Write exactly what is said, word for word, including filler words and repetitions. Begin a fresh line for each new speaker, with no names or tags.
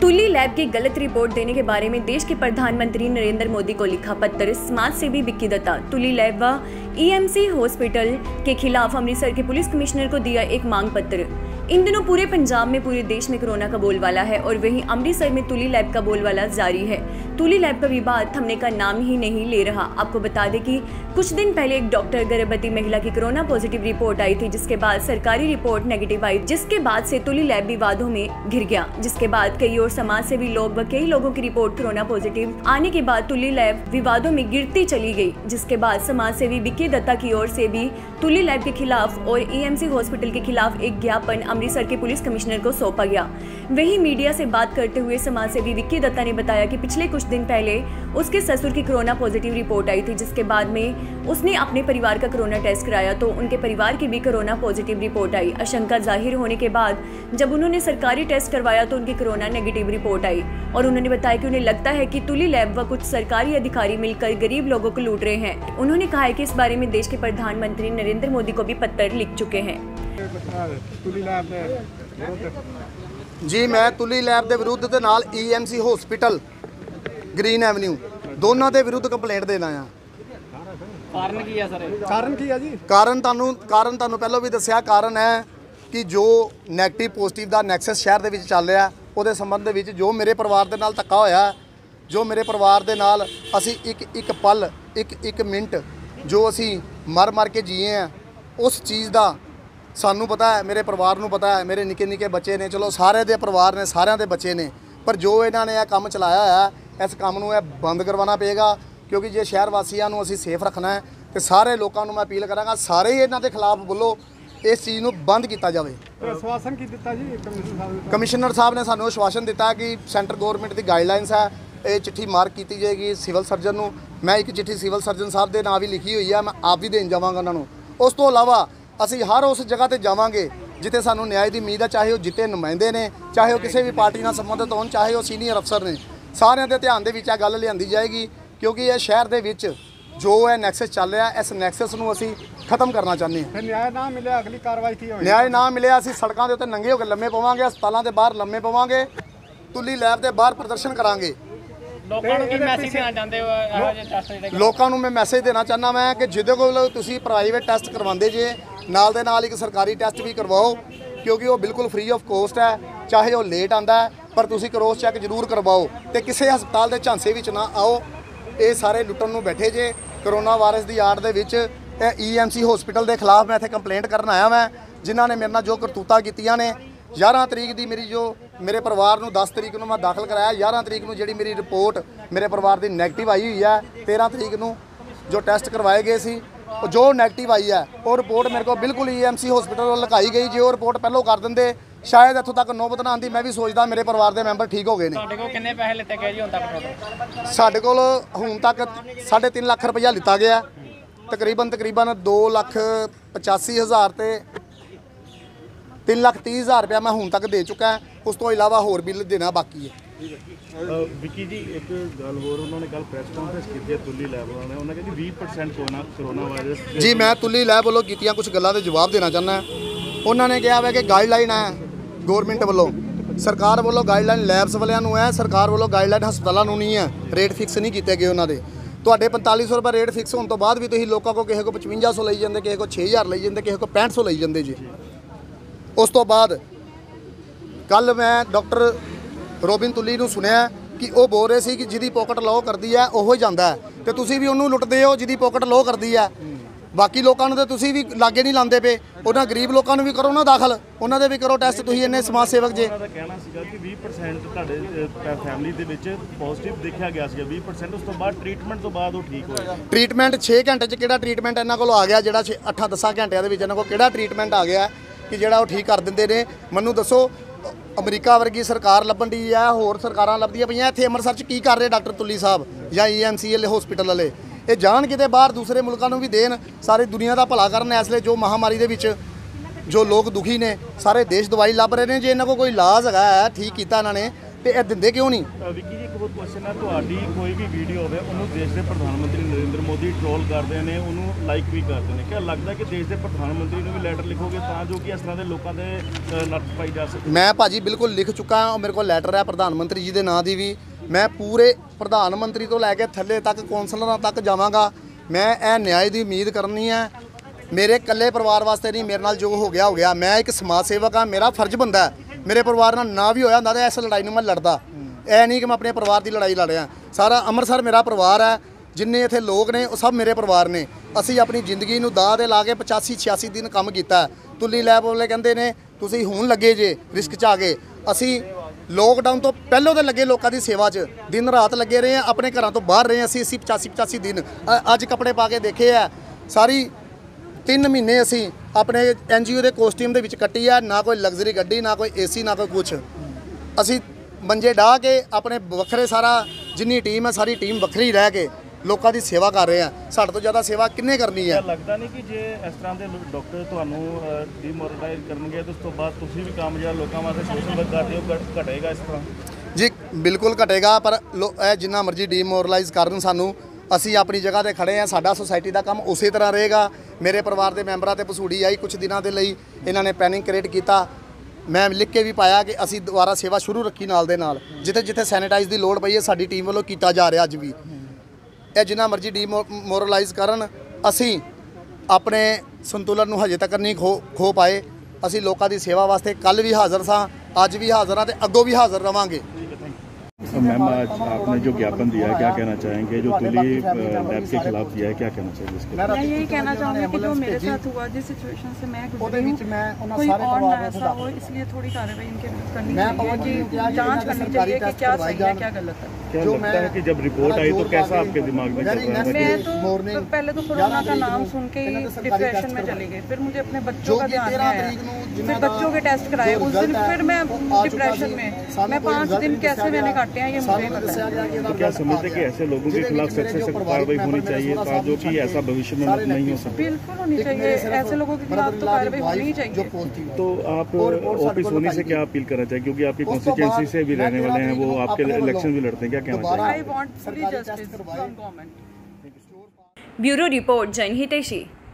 तुली lab की गलत report देने के बारे में देश के प्रधानमंत्री नरेंद्र मोदी को लिखा पत्र। समाज सेवी विक्की दत्ता। तुली लैब व ईएमसी हॉस्पिटल के खिलाफ अमृतसर के पुलिस कमिश्नर को दिया एक मांग पत्र। इन दिनों पूरे पंजाब में, पूरे देश में कोरोना का बोलबाला है और वहीं अमृतसर में तुली लैब का बोलबाला जारी है। तुली लैब का विवाद थमने का नाम ही नहीं ले रहा। आपको बता दें कि कुछ दिन पहले एक डॉक्टर गर्भवती महिला की कोरोना पॉजिटिव रिपोर्ट आई थी, जिसके बाद सरकारी रिपोर्ट नेगेटिव आई, जिसके बाद से तुली लैब विवादों में घिर गया। जिसके बाद कई और समाज सेवी लोग व कई लोगों की रिपोर्ट कोरोना पॉजिटिव आने के बाद तुली लैब विवादों में गिरती चली गई। जिसके बाद समाज सेवी विक्की दत्ता की ओर से भी तुली लैब के खिलाफ और ईएमसी हॉस्पिटल के खिलाफ एक ज्ञापन अमृतसर के पुलिस कमिश्नर को सौंपा गया। वहीं मीडिया से बात करते हुए समाज सेवी विक्की दत्ता ने बताया कि पिछले कुछ दिन पहले उसके ससुर की कोरोना पॉजिटिव रिपोर्ट आई थी, जिसके बाद में उसने अपने परिवार का कोरोना टेस्ट कराया तो उनके परिवार की भी कोरोना पॉजिटिव रिपोर्ट आई। आशंका जाहिर होने के बाद जब उन्होंने सरकारी टेस्ट करवाया तो उनकी कोरोना नेगेटिव रिपोर्ट आई और उन्होंने बताया कि उन्हें लगता है कि तुली लैब व कुछ सरकारी अधिकारी मिलकर गरीब लोगों को लूट रहे हैं। उन्होंने कहा है कि इस बारे में देश के प्रधानमंत्री नरेंद्र मोदी को भी पत्र लिख चुके हैं।
जी मैं तुली लैब के विरुद्ध ते नाल ईएमसी हॉस्पिटल ग्रीन एवेन्यू दोनों के विरुद्ध कंप्लेंट देना आ।
कारण की है सर?
कारण की है जी? कारण तानू कारण तानू पहलों भी दस्या। कारण है कि जो नैगेटिव पॉजिटिव का नैक्सस शहर दे विच चल रहा उहदे संबंध विच जो मेरे परिवार दे नाल धक्का होया, जो मेरे परिवार दे नाल असी एक एक पल एक एक मिनट जो असी मर मर के जीए हैं, उस चीज़ का सानू पता है, मेरे परिवार नू पता है। मेरे निके निके बच्चे ने, चलो सारे दे परिवार ने, सारिਆਂ दे बच्चे ने, पर जो इन्होंने यह काम चलाया है इस काम नू बंद करवाना पेगा। क्योंकि जे शहर वासियों नू असी सेफ रखना है तो सारे लोगों मैं अपील करांगा, सारे ही इन्हों के खिलाफ बोलो, इस चीज़ नू बंद किया जाए।
आश्वासन की दिता जी
कमिश्नर साहब ने सानू आश्वासन दिता कि सेंटर गौरमेंट की गाइडलाइनस है, ये चिट्ठी मार्क की जाएगी सिविल सर्जन नू। मैं एक चिट्ठी सिविल सर्जन साहब के नाम भी लिखी हुई है, मैं आप भी देन जावांगा उन्होंने। उस तो इलावा असी हर उस जगह पर जावांगे जिथे सानू न्याय की उम्मीद है, चाहे वो जिते नुमाइंदे ने, चाहे वो किसी भी पार्टी नाल संबंधित होण, चाहे वो सीनियर अफसर ने, सारिਆਂ ਦੇ ध्यान ਦੇ ਵਿੱਚ ਇਹ ਗੱਲ ਲਿਆਂਦੀ ਜਾਏਗੀ। क्योंकि ये शहर ਦੇ ਵਿੱਚ जो है नैक्सस चल रहा है, इस नैक्सस ਨੂੰ ਅਸੀਂ खत्म करना चाहते हैं।
न्याय ना मिले अगली कार्रवाई की होगी?
न्याय ना मिले ਅਸੀਂ सड़कों के उत्ते नंगे होकर लम्मे पवांगे, हस्पतालों के बाहर लम्मे पवांगे, तुली लैब के बाहर प्रदर्शन करांगे।
लोगों ਨੂੰ ਕੀ ਮੈਸੇਜ ਦੇਣਾ ਚਾਹੁੰਦੇ ਹੋ ਇਹੋ ਜਿਹੇ ਟੈਸਟ ਜਿਹੜੇ?
ਲੋਕਾਂ ਨੂੰ मैं मैसेज देना चाहना मैं कि ਜਿਹਦੇ ਕੋਲ ਤੁਸੀਂ प्राइवेट ਟੈਸਟ ਕਰਵਾਉਂਦੇ ਜੇ ਨਾਲ ਦੇ ਨਾਲ ਇੱਕ ਸਰਕਾਰੀ ਟੈਸਟ भी करवाओ, क्योंकि वो बिल्कुल फ्री ऑफ कॉस्ट है। चाहे वो लेट आता है पर तुसी क्रॉस चैक जरूर करवाओ तो किसी हस्पताल के झांसे विच ना आओ। ये सारे लुटन नूं बैठे जे कोरोना वायरस की आड़ दे विच। ई एम सी हॉस्पिटल के खिलाफ मैं इत्थे कंप्लेंट करन आया मैं, जिन्हां ने मेरे नाल जो करतूतां कीतियां ने। ग्यारह तरीक की मेरी जो मेरे परिवार नूं दस तरीक नूं मैं दाखिल कराया, ग्यारह तरीक नूं जिहड़ी मेरी रिपोर्ट मेरे परिवार की नैगेटिव आई हुई है, तेरह तरीक नूं जो टैसट करवाए गए सी जो नैगेटिव आई है वो रिपोर्ट मेरे को बिल्कुल ई एम सी हॉस्पिटल लुकाई गई। जो रिपोर्ट पहलों कर देंगे शायद इत्थों तक नौबत ना आती। मैं भी सोचदा मेरे परिवार के मैंबर ठीक हो गए ने।
ਤੁਹਾਡੇ ਕੋਲ ਕਿੰਨੇ ਪੈਸੇ ਲਿੱਤੇ ਗਏ ਜੀ ਹੁਣ ਤੱਕ ਟੋਟਲ?
साढ़े कोल हुण तक साढ़े तीन लाख रुपया लिता गया, तकरीबन तकरीबन दो लाख पचासी हज़ार तो तीन लाख तीह हज़ार रुपया मैं हुण तक दे चुका है। उस तो इलावा होर बिल देना बाकी है।
विक्की जी एक गल होर, उन्होंने कल प्रेस कॉन्फ्रेंस की है तुली लैब वालों ने, उन्होंने कहा बीस परसेंट कोरोना कोरोना वायरस।
जी मैं तुली लैब वालों कीतियां कुछ गल्लां दे जवाब देना चाहना। उन्होंने कहा है कि गाइडलाइन है गौरमेंट वालों, सरकार वालों गाइडलाइन लैब्स वालियां नूं है, सरकार वालों गाइडलाइन हस्पतालों नूं नहीं है। रेट फिक्स नहीं किए गए उन्होंने। तुहाडे पैंताली सौ रुपये रेट फिक्स होने तो बाद भी तुसीं लोगों को किसी को पचवंजा सौ लई जांदे, किसी को छे हज़ार लई जांदे, किसी को पैंठ सौ लई जांदे जी। उस तो बाद कल मैं डॉक्टर रोबिन तुली नूं सुनिया कि वो बोल रहे सी कि जिहदी पॉकेट लो करती है वो ही जाता है, तो तुसीं भी उन्होंने लुटदे हो जिहदी पॉकेट लो करती है। बाकी लोगों को तो तुसीं भी लागे नहीं लाते पे, उन्होंने गरीब लोगों भी करो ना दाखिल, उन्होंने भी करो टैसट। तुसीं इन्ने समाज सेवक जे।
कहना सीगा कि बीस परसेंट तुहाडे फैमिली दे विच पॉजिटिव देखा गया सीगा, बीस परसेंट उस तो बाद ट्रीटमेंट तो बाद वो ठीक होएगा।
ट्रीटमेंट छे घंटे च किहड़ा ट्रीटमेंट इन्हां कोल आ गया, जिहड़ा छे अठां दसां घंटिਆਂ ਦੇ ਵਿੱਚ इन्हां कोल किहड़ा ट्रीटमेंट आ गया कि जिहड़ा वो ठीक कर दिंदे ने? मैनूं दसो, अमरीका वर्गी सरकार लभण दी है, होर सरकारां लभदियां पईयां, इत्थे अमृतसर च की कर रहे डॉक्टर तुली साहब या E M C L hospital वाले? ये जान किते बाहर दूसरे मुल्कों को भी देन, सारी दुनिया का भला करन। इसलिए जो महामारी दे विच जो लोग दुखी ने, सारे देश दवाई लभ रहे हैं। जे इन्हां कोल कोई इलाज है ठीक किया इन्होंने ਤੇ ਇਹ ਦਿੰਦੇ ਕਿਉਂ ਨਹੀਂ?
ਅ, ਵਿੱਕੀ ਜੀ ਇੱਕ ਬਹੁਤ ਕੁਐਸਚਨ ਹੈ, ਤੁਹਾਡੀ ਕੋਈ ਵੀ ਵੀਡੀਓ ਹੋਵੇ ਉਹਨੂੰ ਦੇਸ਼ ਦੇ ਪ੍ਰਧਾਨ ਮੰਤਰੀ ਨਰਿੰਦਰ ਮੋਦੀ ਟ੍ਰੋਲ ਕਰਦੇ ਨੇ, ਉਹਨੂੰ ਲਾਈਕ ਵੀ ਕਰਦੇ ਨੇ, ਕੀ ਲੱਗਦਾ ਕਿ ਦੇਸ਼ ਦੇ ਪ੍ਰਧਾਨ ਮੰਤਰੀ ਨੂੰ ਵੀ ਲੈਟਰ ਲਿਖੋਗੇ ਤਾਂ ਜੋ ਕਿ ਇਸ ਤਰ੍ਹਾਂ ਦੇ ਲੋਕਾਂ ਦੇ ਅ, ਨੱਥ ਪਾਈ ਜਾ ਸਕੇ?
ਮੈਂ ਭਾਜੀ ਬਿਲਕੁਲ ਲਿਖ ਚੁੱਕਾ ਹਾਂ, ਮੇਰੇ ਕੋਲ ਲੈਟਰ ਹੈ ਪ੍ਰਧਾਨ ਮੰਤਰੀ ਜੀ ਦੇ ਨਾਂ ਦੀ ਵੀ। ਮੈਂ ਪੂਰੇ ਪ੍ਰਧਾਨ ਮੰਤਰੀ ਤੋਂ ਲੈ ਕੇ ਥੱਲੇ ਤੱਕ ਕੌਂਸਲਰਾਂ ਤੱਕ ਜਾਵਾਂਗਾ। ਮੈਂ ਇਹ ਨਿਆਂ ਦੀ ਉਮੀਦ ਕਰਨੀ ਹੈ। ਮੇਰੇ ਇਕੱਲੇ ਪਰਿਵਾਰ ਵਾਸਤੇ ਨਹੀਂ, ਮੇਰੇ ਨਾਲ ਜੋ ਹੋ ਗਿਆ ਹੋ ਗਿਆ। ਮੈਂ ਇੱਕ ਸਮਾਜ ਸੇਵਕ ਹਾਂ, ਮੇਰਾ ਫਰਜ਼ ਬਣਦਾ ਹੈ ਮੇਰੇ ਪਰਿਵਾਰ ਨਾਲ ਨਾ ਵੀ ਹੋਇਆ ਹੁੰਦਾ ਤਾਂ ਇਸ ਲੜਾਈ ਨੂੰ ਮੈਂ ਲੜਦਾ। ਇਹ ਨਹੀਂ ਕਿ ਮੈਂ ਆਪਣੇ ਪਰਿਵਾਰ ਦੀ ਲੜਾਈ ਲੜ ਰਿਹਾ। ਸਾਰਾ ਅੰਮ੍ਰਿਤਸਰ ਮੇਰਾ ਪਰਿਵਾਰ ਹੈ, ਜਿੰਨੇ ਇੱਥੇ ਲੋਕ ਨੇ ਉਹ ਸਭ ਮੇਰੇ ਪਰਿਵਾਰ ਨੇ। ਅਸੀਂ ਆਪਣੀ ਜ਼ਿੰਦਗੀ ਨੂੰ ਦਾਅ ਦੇ ਲਾ ਕੇ ਪਚਾਸੀ ਛਿਆਸੀ ਦਿਨ ਕੰਮ ਕੀਤਾ। ਤੁਲੀ ਲੈਬ ਵਾਲੇ ਕਹਿੰਦੇ ਨੇ ਤੁਸੀਂ ਹੁਣ ਲੱਗੇ ਜੇ ਰਿਸਕ 'ਚ ਆ ਗਏ। ਅਸੀਂ ਲੋਕਡਾਊਨ ਤੋਂ ਪਹਿਲਾਂ ਤਾਂ ਲੱਗੇ ਲੋਕਾਂ ਦੀ ਸੇਵਾ 'ਚ, ਦਿਨ ਰਾਤ ਲੱਗੇ ਰਹੇ ਹਾਂ, ਆਪਣੇ ਘਰਾਂ ਤੋਂ ਬਾਹਰ ਰਹੇ ਅਸੀਂ ਅਸੀਂ ਪਚਾਸੀ ਪਚਾਸੀ ਦਿਨ। ਅ- ਅੱਜ ਕੱਪੜੇ ਪਾ ਕੇ ਦੇਖੇ ਆ, ਸਾਰੀ ਤਿੰਨ ਮਹੀਨੇ ਅਸੀਂ ਆਪਣੇ ਐਨ ਜੀ ਓ ਦੇ ਕੋਸਟਿਊਮ ਦੇ ਵਿੱਚ ਕੱਟੀ ਆ। ਨਾ ਕੋਈ ਲਗਜ਼ਰੀ ਗੱਡੀ, ਨਾ ਕੋਈ ਏ ਸੀ, ਨਾ ਕੋਈ ਕੁਛ। ਅਸੀਂ ਮੰਜੇ ਡਾਹ ਕੇ ਆਪਣੇ ਵੱਖਰੇ, ਸਾਰਾ ਜਿੰਨੀ ਟੀਮ ਹੈ ਸਾਰੀ ਟੀਮ ਵੱਖਰੀ ਰਹਿ ਕੇ ਲੋਕਾਂ ਦੀ ਸੇਵਾ ਕਰ ਰਹੇ ਆ। ਸਾਡੇ ਤੋਂ ਜ਼ਿਆਦਾ ਸੇਵਾ ਕਿੰਨੇ ਕਰਨੀ ਹੈ?
ਲੱਗਦਾ ਨਹੀਂ ਕਿ ਜੇ ਇਸ ਤਰ੍ਹਾਂ ਦੇ ਡਾਕਟਰ ਤੁਹਾਨੂੰ ਡੀਮੋਰਲਾਈਜ਼ ਕਰਨਗੇ ਤਾਂ ਉਸ ਤੋਂ ਬਾਅਦ ਤੁਸੀਂ ਵੀ ਕੰਮ ਜਿਹੜਾ ਲੋਕਾਂ ਵਾਸਤੇ ਸੋਸ਼ਲ ਵਰਕ ਕਰਦੇ ਹੋ ਘਟੇਗਾ ਇਸ ਤਰ੍ਹਾਂ? ਜੀ
ਬਿਲਕੁਲ ਘਟੇਗਾ, ਪਰ ਲੋ ਇਹ ਜਿੰਨਾ ਮਰਜ਼ੀ ਡੀਮੋਰਲਾਈਜ਼ ਕਰਨ ਸਾਨੂੰ, ਅਸੀਂ ਆਪਣੀ ਜਗ੍ਹਾ ਤੇ ਖੜੇ ਆ। ਸਾਡਾ ਸੁਸਾਇਟੀ ਦਾ ਕੰਮ ਉਸੇ ਤਰ੍ਹਾਂ ਰਹੇਗਾ। ਮੇਰੇ ਪਰਿਵਾਰ ਦੇ ਮੈਂਬਰਾਂ ਤੇ ਪਸੂੜੀ ਆਈ ਕੁਝ ਦਿਨਾਂ ਦੇ ਲਈ, ਇਹਨਾਂ ਨੇ ਪੈਨਿਕ ਕ੍ਰੀਏਟ ਕੀਤਾ। ਮੈਂ ਲਿਖ ਕੇ ਵੀ ਪਾਇਆ ਕਿ ਅਸੀਂ ਦੁਬਾਰਾ ਸੇਵਾ ਸ਼ੁਰੂ ਰੱਖੀ ਨਾਲ ਦੇ ਨਾਲ। ਜਿੱਥੇ ਜਿੱਥੇ ਸੈਨੀਟਾਈਜ਼ ਦੀ ਲੋੜ ਪਈ ਹੈ ਸਾਡੀ ਟੀਮ ਵੱਲੋਂ ਕੀਤਾ ਜਾ ਰਿਹਾ ਅੱਜ ਵੀ। ਇਹ ਜਿੰਨਾ ਮਰਜ਼ੀ ਡੀਮੋਰਲਾਈਜ਼ ਕਰਨ, ਅਸੀਂ ਆਪਣੇ ਸੰਤੁਲਨ ਨੂੰ ਹਜੇ ਤੱਕ ਨਹੀਂ ਖੋ ਖੋ ਪਾਏ। ਅਸੀਂ ਲੋਕਾਂ ਦੀ ਸੇਵਾ ਵਾਸਤੇ ਕੱਲ ਵੀ ਹਾਜ਼ਰ ਸਾਂ, ਅੱਜ ਵੀ ਹਾਜ਼ਰ ਹਾਂ ਤੇ ਅੱਗੋਂ ਵੀ ਹਾਜ਼ਰ ਰਵਾਂਗੇ।
मैम आज आपने जो ज्ञापन दिया है क्या कहना चाहेंगे? जो तुली लैब के खिलाफ दिया है क्या कहना चाहिए इसके?
मैं यही कहना चाहूँगी कि जो मेरे साथ हुआ, जिस सिचुएशन से मैं गुजरी हूँ, कोई और ना ऐसा हो, इसलिए थोड़ी कार्रवाई इनके करनी चाहिए कि जांच करनी चाहिए कि क्या सही है क्या गलत है।
क्या लगता है कि जब रिपोर्ट आई तो कैसा आपके दिमाग में चल रहा था?
मैं तो पहले तो कोरोना का नाम सुन के ही डिप्रेशन में चली गई, फिर मुझे अपने बच्चों का ध्यान में आया, फिर बच्चों के टेस्ट कराए उस दिन, फिर मैं डिप्रेशन में मैं पाँच दिन कैसे मैंने काटे हैं ये मुझे पता है।
तो क्या समझते कि ऐसे लोगों के खिलाफ सख्त से सख्त कार्रवाई होनी चाहिए ताकि कि ऐसा भविष्य में नहीं हो सके?
बिल्कुल होनी चाहिए, ऐसे लोगों के खिलाफ तो कार्रवाई होनी चाहिए।
तो आप ऑफिस होने से क्या अपील करना चाहिए, क्योंकि आपकी कॉन्स्टिट्यूएंसी से भी रहने वाले हैं, वो आपके इलेक्शन भी लड़ते हैं, क्या कहना चाहिए?
I want fully justice from government.
Bureau report, जन हितेशी।